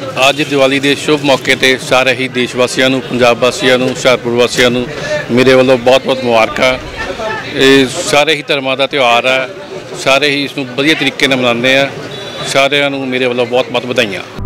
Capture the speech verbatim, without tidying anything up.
ਅੱਜ ਦੀਵਾਲੀ ਦੇ ਸ਼ੁਭ ਮੌਕੇ ਤੇ ਸਾਰੇ ਹੀ ਦੇਸ਼ ਵਾਸੀਆਂ ਨੂੰ, ਪੰਜਾਬ ਵਾਸੀਆਂ ਨੂੰ, ਹੁਸ਼ਿਆਰਪੁਰ ਵਾਸੀਆਂ ਨੂੰ ਮੇਰੇ ਵੱਲੋਂ ਬਹੁਤ-ਬਹੁਤ ਮੁਬਾਰਕਾਂ। ਇਹ ਸਾਰੇ ਹੀ ਧਰਮਾਂ ਦਾ ਤਿਉਹਾਰ ਹੈ, ਸਾਰੇ ਹੀ ਇਸ ਨੂੰ ਵਧੀਆ ਤਰੀਕੇ ਨਾਲ ਮਨਾਉਂਦੇ ਆ। ਸਾਰਿਆਂ ਨੂੰ ਮੇਰੇ ਵੱਲੋਂ ਬਹੁਤ-ਬਹੁਤ ਵਧਾਈਆਂ।